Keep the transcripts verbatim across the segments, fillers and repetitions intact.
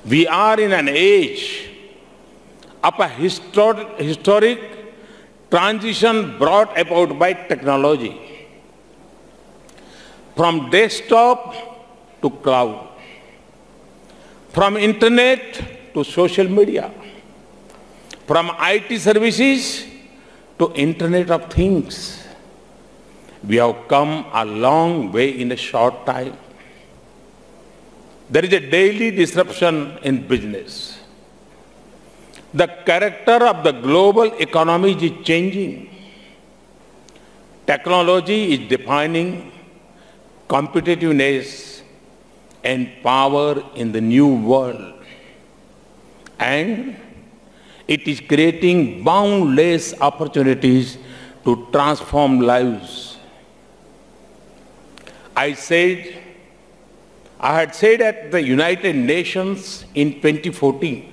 We are in an age of a histor- historic transition brought about by technology. From desktop to cloud, from internet to social media, from I T services to Internet of Things. We have come a long way in a short time. There is a daily disruption in business. The character of the global economy is changing. Technology is defining competitiveness and power in the new world. And it is creating boundless opportunities to transform lives. I said, I had said at the United Nations in twenty fourteen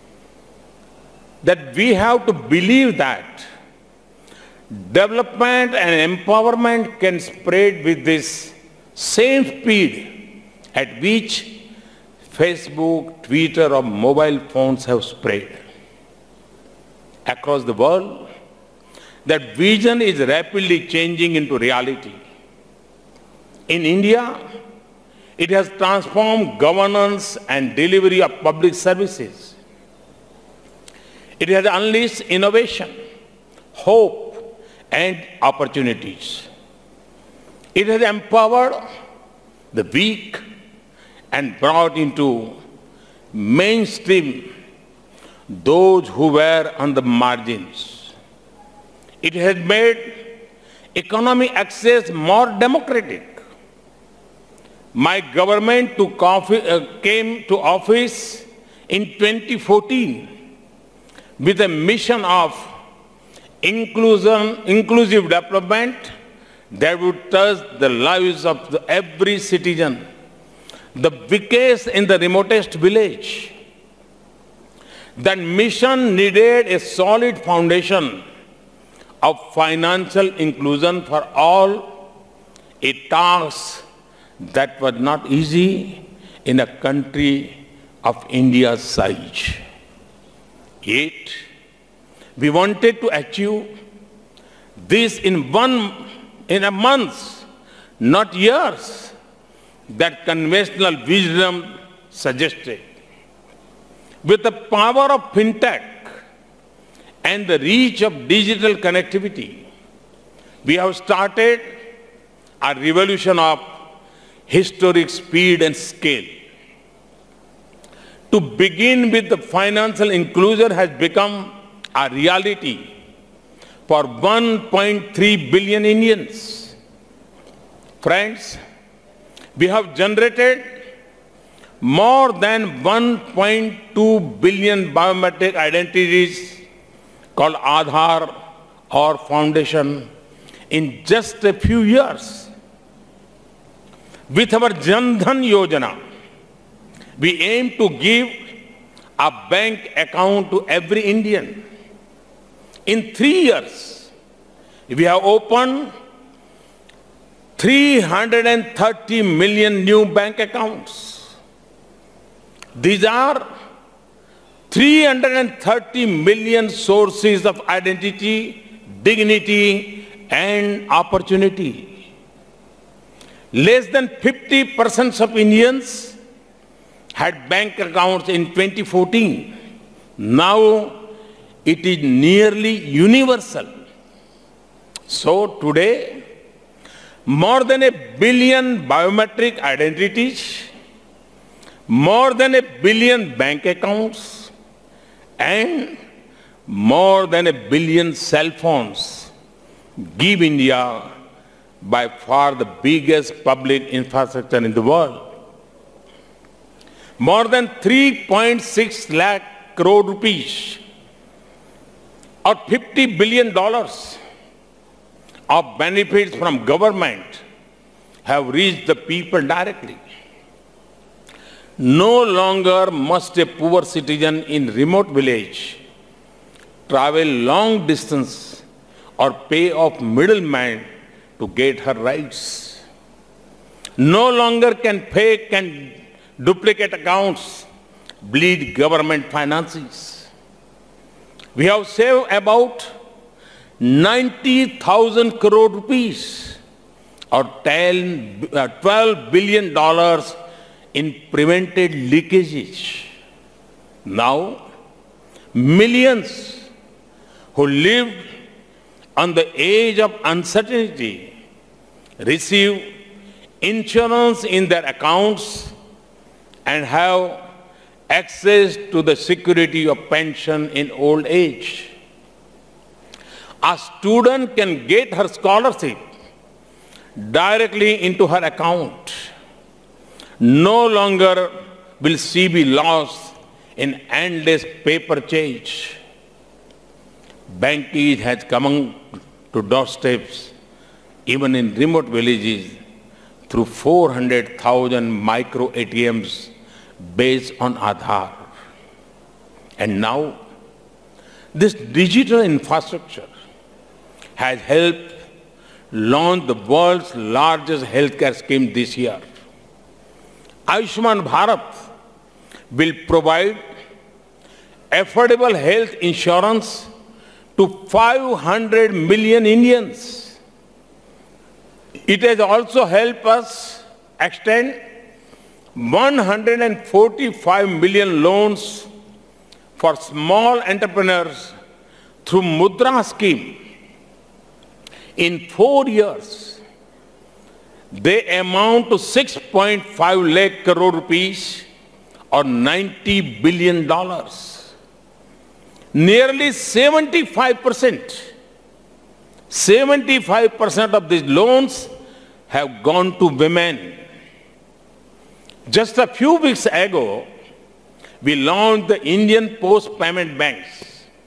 that we have to believe that development and empowerment can spread with this same speed at which Facebook, Twitter, or mobile phones have spread. Across the world, that vision is rapidly changing into reality. In India, it has transformed governance and delivery of public services. It has unleashed innovation, hope, and opportunities. It has empowered the weak and brought into mainstream those who were on the margins. It has made economic access more democratic. My government took office, uh, came to office in twenty fourteen with a mission of inclusion, inclusive development that would touch the lives of the, every citizen, the weakest in the remotest village. That mission needed a solid foundation of financial inclusion for all, a task that was not easy in a country of India's size. Yet, we wanted to achieve this in one, in a month, not years, that conventional wisdom suggested. With the power of fintech and the reach of digital connectivity, we have started a revolution of historic speed and scale. To begin with, the financial inclusion has become a reality for one point three billion Indians. Friends, we have generated more than one point two billion biometric identities called Aadhaar or Foundation in just a few years. With our Jan Dhan Yojana, we aim to give a bank account to every Indian. In three years, we have opened three hundred thirty million new bank accounts. These are three hundred thirty million sources of identity, dignity, and opportunity. Less than fifty percent of Indians had bank accounts in twenty fourteen. Now it is nearly universal. So today, more than a billion biometric identities, more than a billion bank accounts, and more than a billion cell phones give India by far the biggest public infrastructure in the world. More than three point six lakh crore rupees or fifty billion dollars of benefits from government have reached the people directly. No longer must a poor citizen in remote village travel long distance or pay off middlemen to get her rights. No longer can fake and duplicate accounts bleed government finances. We have saved about ninety thousand crore rupees or twelve billion dollars in prevented leakages. Now, millions who lived on the edge of uncertainty receive insurance in their accounts and have access to the security of pension in old age. A student can get her scholarship directly into her account. No longer will she be lost in endless paper chase. Bankage has come to doorsteps, even in remote villages, through four hundred thousand micro A T Ms based on Aadhaar. And now, this digital infrastructure has helped launch the world's largest healthcare scheme this year. Ayushman Bharat will provide affordable health insurance to five hundred million Indians. It has also helped us extend one hundred forty-five million loans for small entrepreneurs through Mudra scheme. In four years, they amount to six point five lakh crore rupees or ninety billion dollars. Nearly seventy-five percent, seventy-five percent of these loans have gone to women. Just a few weeks ago, we launched the Indian Post Payment Banks.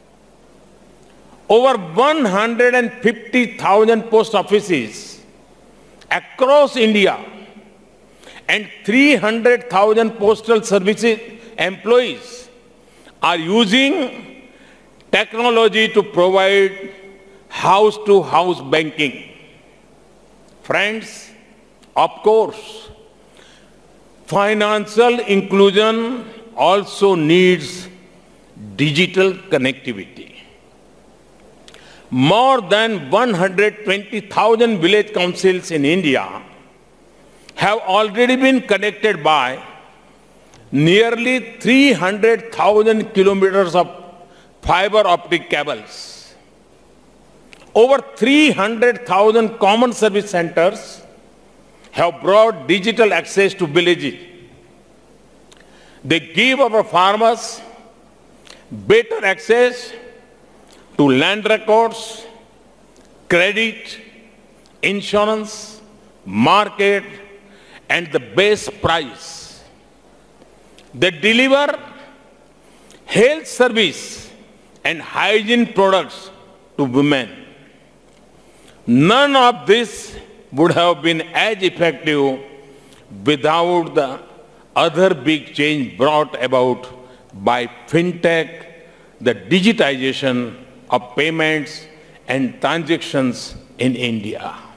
Over one hundred fifty thousand post offices across India and three hundred thousand postal services employees are using technology to provide house-to-house banking. Friends, of course, financial inclusion also needs digital connectivity. More than one hundred twenty thousand village councils in India have already been connected by nearly three hundred thousand kilometers of fiber optic cables. Over three hundred thousand common service centers have brought digital access to villages. They give our farmers better access to land records, credit, insurance, market, and the best price. They deliver health service and hygiene products to women. None of this would have been as effective without the other big change brought about by fintech, the digitization of payments and transactions in India.